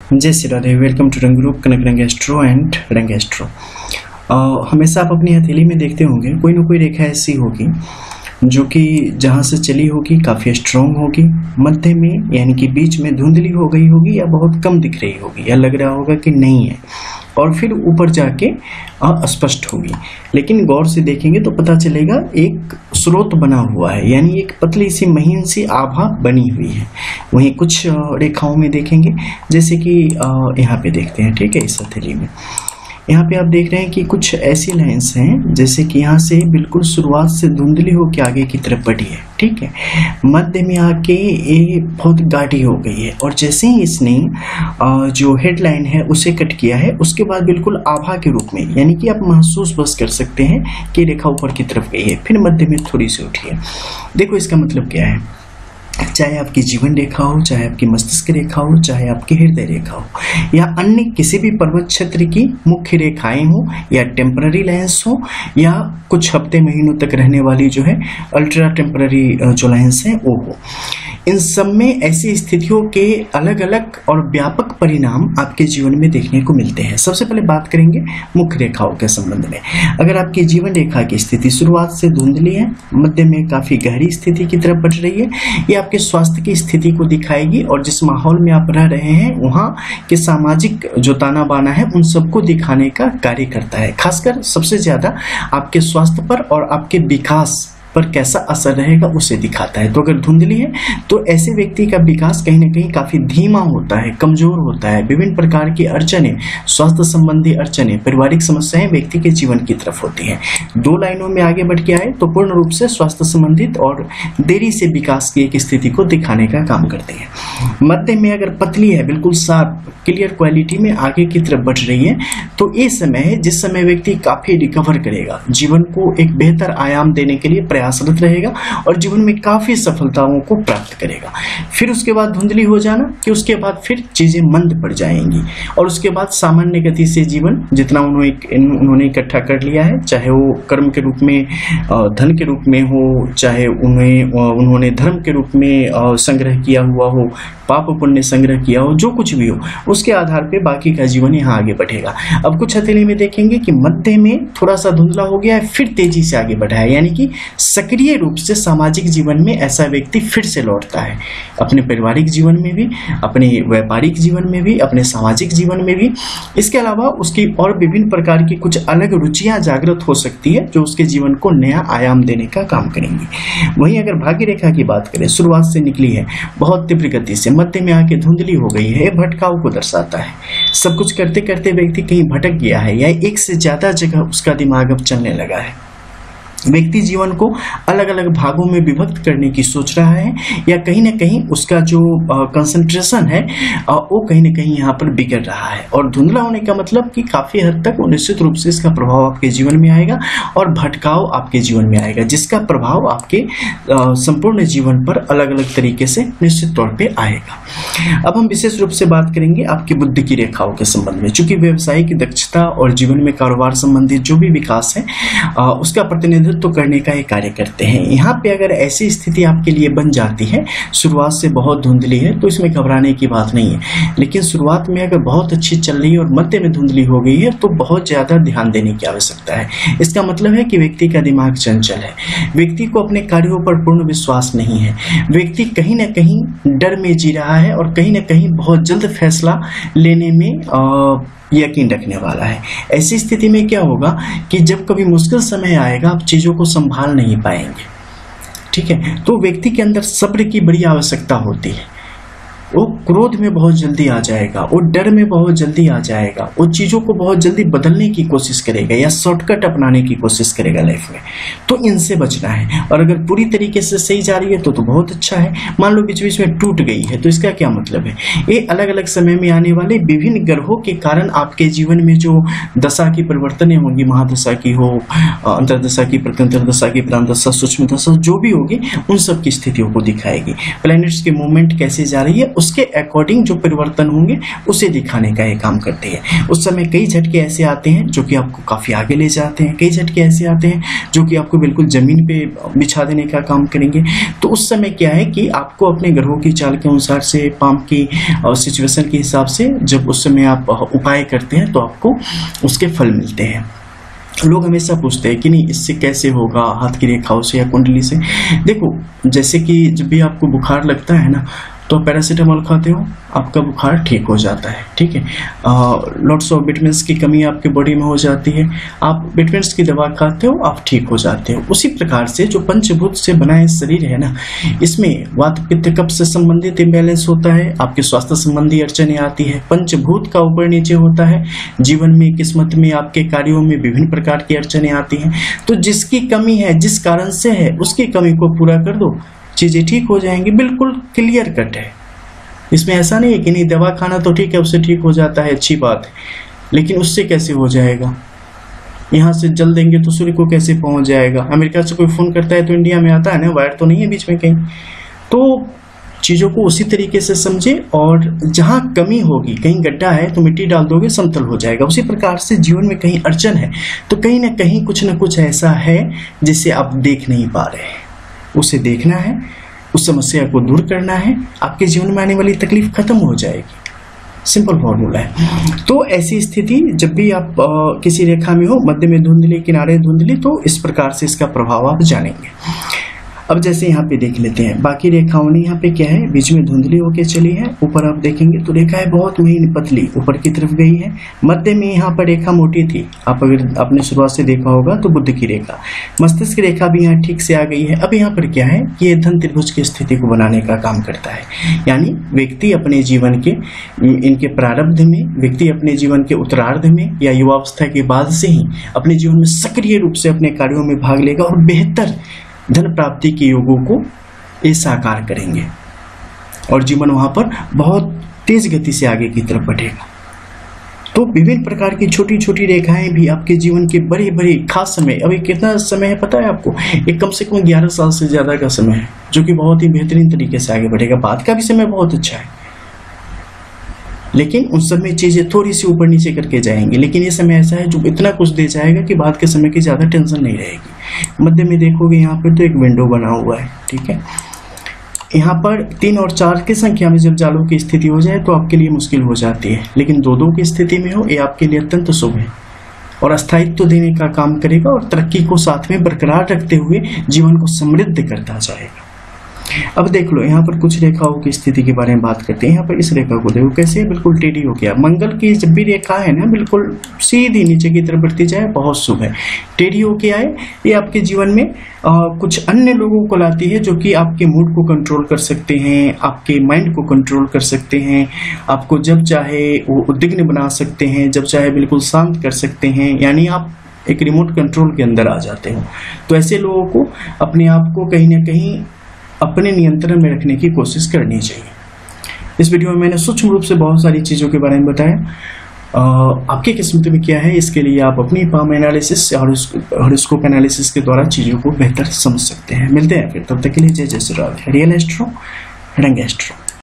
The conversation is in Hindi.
जय Shri Radhe. Welcome to Rang group Kanak Rang astro and रंग एस्ट्रो। हमेशा आप अपनी हथेली में देखते होंगे कोई ना कोई रेखा ऐसी होगी जो कि जहाँ से चली होगी काफ़ी स्ट्रॉन्ग होगी, मध्य में यानी कि बीच में धुंधली हो गई होगी या बहुत कम दिख रही होगी या लग रहा होगा कि नहीं है, और फिर ऊपर जाके अस्पष्ट होगी। लेकिन गौर से देखेंगे तो पता चलेगा एक स्रोत बना हुआ है, यानी एक पतली सी महीन सी आभा बनी हुई है। वहीं कुछ रेखाओं में देखेंगे, जैसे कि यहाँ पे देखते हैं, ठीक है, इस हथेली में यहाँ पे आप देख रहे हैं कि कुछ ऐसी लाइंस हैं जैसे कि यहाँ से बिल्कुल शुरुआत से धुंधली होकर आगे की तरफ बढ़ी है, ठीक है, मध्य में आके ये बहुत गाढ़ी हो गई है, और जैसे ही इसने जो हेडलाइन है उसे कट किया है उसके बाद बिल्कुल आभा के रूप में, यानी कि आप महसूस बस कर सकते हैं कि रेखा ऊपर की तरफ गई है, फिर मध्य में थोड़ी सी उठी है। देखो इसका मतलब क्या है, चाहे आपकी जीवन रेखा हो, चाहे आपकी मस्तिष्क रेखा हो, चाहे आपकी हृदय रेखा हो, या अन्य किसी भी पर्वत क्षेत्र की मुख्य रेखाएं हो, या टेम्पररी लाइंस हो, या कुछ हफ्ते महीनों तक रहने वाली जो है अल्ट्रा टेम्पररी जो लाइंस है वो हो, इन सब में ऐसी स्थितियों के अलग अलग और व्यापक परिणाम आपके जीवन में देखने को मिलते हैं। सबसे पहले बात करेंगे मुख्य रेखाओं के संबंध में। अगर आपकी जीवन रेखा की स्थिति शुरुआत से धुंधली है, मध्य में काफी गहरी स्थिति की तरफ बढ़ रही है, ये आपके स्वास्थ्य की स्थिति को दिखाएगी, और जिस माहौल में आप रह रहे हैं वहाँ के सामाजिक जो ताना बाना है उन सबको दिखाने का कार्य करता है। खासकर सबसे ज्यादा आपके स्वास्थ्य पर और आपके विकास पर कैसा असर रहेगा उसे दिखाता है। तो अगर धुंधली है तो ऐसे व्यक्ति का विकास कहीं ना कहीं काफी धीमा होता है, कमजोर होता है। विभिन्न प्रकार की अड़चने, स्वास्थ्य संबंधी अड़चने, पारिवारिक समस्याएं व्यक्ति के जीवन की तरफ होती हैं। दो लाइनों में आगे बढ़ के आए तो पूर्ण रूप से स्वास्थ्य संबंधित और देरी से विकास की एक स्थिति को दिखाने का काम करते हैं। मध्य में अगर पतली है, बिल्कुल साफ क्लियर क्वालिटी में आगे की तरफ बढ़ रही है, तो ये समय है जिस समय व्यक्ति काफी रिकवर करेगा, जीवन को एक बेहतर आयाम देने के लिए प्रयासरत रहेगा और जीवन में काफी सफलताओं को प्राप्त करेगा। फिर उसके बाद धुंधली हो जाना कि उसके बाद फिर चीजें मंद पड़ जाएंगी, और उसके बाद सामान्य गति से जीवन जितना उन्होंने इकट्ठा कर लिया है, चाहे वो कर्म के रूप में, धन के रूप में हो, चाहे उन्होंने धर्म के रूप में संग्रह किया हुआ हो, पाप पुण्य संग्रह किया हो, जो कुछ भी हो, उसके आधार पे बाकी का जीवन यहाँ आगे बढ़ेगा। अब कुछ हथेली में देखेंगे कि मध्य में थोड़ा सा धुंधला हो गया है, फिर तेजी से आगे बढ़ा है, यानी कि सक्रिय रूप से सामाजिक जीवन में ऐसा व्यक्ति फिर से लौटता है, अपने पारिवारिक जीवन में भी, अपने व्यापारिक जीवन में भी, अपने सामाजिक जीवन में भी। इसके अलावा उसकी और विभिन्न प्रकार की कुछ अलग रुचियां जागृत हो सकती है जो उसके जीवन को नया आयाम देने का काम करेंगी। वहीं अगर भाग्य रेखा की बात करें, शुरुआत से निकली है बहुत तीव्र गति से, मध्य में आके धुंधली हो गई है, भटकाव को दर्शाता है। सब कुछ करते करते व्यक्ति कहीं भटक गया है, या एक से ज्यादा जगह उसका दिमाग अब चलने लगा है। व्यक्ति जीवन को अलग अलग भागों में विभक्त करने की सोच रहा है, या कहीं ना कहीं उसका जो कंसंट्रेशन है वो कहीं ना कहीं यहाँ पर बिगड़ रहा है। और धुंधला होने का मतलब कि काफी हद तक निश्चित रूप से इसका प्रभाव आपके जीवन में आएगा और भटकाव आपके जीवन में आएगा, जिसका प्रभाव आपके संपूर्ण जीवन पर अलग अलग तरीके से निश्चित तौर पे आएगा। अब हम विशेष रूप से बात करेंगे आपकी बुद्धि की रेखाओं के संबंध में, चूंकि व्यवसायिक दक्षता और जीवन में कारोबार संबंधित जो भी विकास है उसका प्रतिनिधित्व तो करने का ये कार्य करते हैं। यहाँ पे अगर ऐसी स्थिति आपके लिए बन जाती है, शुरुआत से बहुत धुंधली है, तो इसमें घबराने की बात नहीं है, लेकिन शुरुआत में अगर बहुत अच्छी चल रही है और मध्य में धुंधली हो गई है तो बहुत ज्यादा ध्यान देने की आवश्यकता है। इसका मतलब है कि व्यक्ति का दिमाग चंचल है, व्यक्ति को अपने कार्यों पर पूर्ण विश्वास नहीं है, व्यक्ति कहीं ना कहीं डर में जी रहा है और कहीं ना कहीं बहुत जल्द फैसला लेने में यकीन रखने वाला है। ऐसी स्थिति में क्या होगा कि जब कभी मुश्किल समय आएगा आप चीजों को संभाल नहीं पाएंगे, ठीक है, तो व्यक्ति के अंदर सब्र की बड़ी आवश्यकता होती है। वो क्रोध में बहुत जल्दी आ जाएगा, वो डर में बहुत जल्दी आ जाएगा, वो चीजों को बहुत जल्दी बदलने की कोशिश करेगा या शॉर्टकट अपनाने की कोशिश करेगा लाइफ में। तो इनसे बचना है, और अगर पूरी तरीके से सही जा रही है तो बहुत अच्छा है। मान लो बीच बीच में टूट गई है तो इसका क्या मतलब है, ये अलग अलग समय में आने वाले विभिन्न ग्रहों के कारण आपके जीवन में जो दशा की परिवर्तन होंगी, महादशा की हो, अंतरदशा की, प्रत्यंतर दशा की, प्रांतदशा, सूक्ष्म दशा, जो भी होगी उन सब की स्थितियों को दिखाएगी। प्लैनेट्स की मूवमेंट कैसे जा रही है उसके अकॉर्डिंग जो परिवर्तन होंगे उसे दिखाने का ये काम करती है। उस समय कई झटके ऐसे आते हैं जो कि आपको काफी आगे ले जाते हैं, कई झटके ऐसे आते हैं जो कि आपको बिल्कुल जमीन पे बिछा देने का काम करेंगे। तो उस समय क्या है कि आपको अपने ग्रहों की चाल के अनुसार से, पाम की सिचुएशन के हिसाब से जब उस समय आप उपाय करते हैं तो आपको उसके फल मिलते हैं। लोग हमेशा पूछते हैं कि नहीं इससे कैसे होगा, हाथ की रेखाओं से या कुंडली से। देखो, जैसे कि जब भी आपको बुखार लगता है ना तो पैरासीटामोल खाते हो, आपका बुखार ठीक हो जाता है, ठीक है। लॉट्स ऑफ विटामिन्स की कमी आपके बॉडी में हो जाती है, आप विटामिन्स की दवा खाते हो, आप ठीक हो जाते हो। उसी प्रकार से जो पंचभूत से बना है शरीर है ना, इसमें वात पित्त कफ से संबंधित इम्बैलेंस होता है, आपके स्वास्थ्य संबंधी अड़चने आती है। पंचभूत का ऊपर नीचे होता है, जीवन में, किस्मत में, आपके कार्यों में विभिन्न प्रकार की अड़चने आती हैं। तो जिसकी कमी है, जिस कारण से है, उसकी कमी को पूरा कर दो, चीजें ठीक हो जाएंगी। बिल्कुल क्लियर कट है, इसमें ऐसा नहीं है कि नहीं दवा खाना तो ठीक है, उससे ठीक हो जाता है, अच्छी बात है, लेकिन उससे कैसे हो जाएगा? यहाँ से जल देंगे तो सूर्य को कैसे पहुंच जाएगा? अमेरिका से कोई फोन करता है तो इंडिया में आता है ना, वायर तो नहीं है बीच में कहीं। तो चीजों को उसी तरीके से समझे, और जहां कमी होगी, कहीं गड्ढा है तो मिट्टी डाल दोगे, समतल हो जाएगा। उसी प्रकार से जीवन में कहीं अड़चन है तो कहीं ना कहीं कुछ ना कुछ ऐसा है जिसे आप देख नहीं पा रहे हैं, उसे देखना है, उस समस्या को दूर करना है, आपके जीवन में आने वाली तकलीफ खत्म हो जाएगी। सिंपल फॉर्मूला है। तो ऐसी स्थिति जब भी आप किसी रेखा में हो, मध्य में धुंधली, किनारे धुंधली, तो इस प्रकार से इसका प्रभाव आप जानेंगे। अब जैसे यहाँ पे देख लेते हैं बाकी रेखाओं ने, यहाँ पे क्या है, बीच में धुंधली होके चली है, ऊपर आप देखेंगे तो रेखा है बहुत महीन पतली ऊपर की तरफ गई है। मध्य में यहाँ पर रेखा मोटी थी, आप अगर आपने शुरुआत से देखा होगा तो बुध की रेखा, मस्तिष्क की रेखा भी यहाँ ठीक से आ गई है। अब यहाँ पर क्या है कि ये धन त्रिभुज की स्थिति को बनाने का काम करता है, यानी व्यक्ति अपने जीवन के, इनके प्रारब्ध में, व्यक्ति अपने जीवन के उत्तरार्ध में या युवावस्था के बाद से ही अपने जीवन में सक्रिय रूप से अपने कार्यों में भाग लेगा और बेहतर धन प्राप्ति के योगों को ये साकार करेंगे और जीवन वहां पर बहुत तेज गति से आगे की तरफ बढ़ेगा। तो विभिन्न प्रकार की छोटी छोटी रेखाएं भी आपके जीवन के बड़े बड़े खास समय, अभी कितना समय है पता है आपको? एक कम से कम 11 साल से ज्यादा का समय है, जो कि बहुत ही बेहतरीन तरीके से आगे बढ़ेगा। बाद का भी समय बहुत अच्छा है, लेकिन उन सब में चीजें थोड़ी सी ऊपर नीचे करके जाएंगे। लेकिन ये समय ऐसा है जो इतना कुछ दे जाएगा कि बाद के समय की ज्यादा टेंशन नहीं रहेगी। मध्य में देखोगे यहाँ पर तो एक विंडो बना हुआ है, ठीक है। यहाँ पर 3 और 4 की संख्या में जब जालों की स्थिति हो जाए तो आपके लिए मुश्किल हो जाती है, लेकिन 2-2 की स्थिति में हो, ये आपके लिए अत्यंत शुभ है और अस्थायित्व देने का काम करेगा और तरक्की को साथ में बरकरार रखते हुए जीवन को समृद्ध करता जाएगा। अब देख लो यहाँ पर कुछ रेखाओं की स्थिति के बारे में बात करते हैं। यहाँ पर इस रेखा को देखो कैसे बिल्कुल टेढ़ी हो गया। मंगल की जब भी रेखा है ना, बिल्कुल सीधी नीचे की तरफ बढ़ती जाए, बहुत शुभ है। टेढ़ी होके आए, ये आपके जीवन में कुछ अन्य लोगों को लाती है जो कि आपके मूड को कंट्रोल कर सकते हैं, आपके माइंड को कंट्रोल कर सकते हैं, आपको जब चाहे वो उद्विग्न बना सकते हैं, जब चाहे बिल्कुल शांत कर सकते हैं, यानी आप एक रिमोट कंट्रोल के अंदर आ जाते हो। तो ऐसे लोगों को अपने आप को कहीं ना कहीं अपने नियंत्रण में रखने की कोशिश करनी चाहिए। इस वीडियो में मैंने सूक्ष्म रूप से बहुत सारी चीजों के बारे में बताया। आपकी किस्मत में क्या है, इसके लिए आप अपनी पाम एनालिसिस और हॉरोस्कोप एनालिसिस के द्वारा चीजों को बेहतर समझ सकते हैं। मिलते हैं फिर, तब तक के लिए जय जय Shri Radhe. Real astro, Rang astro.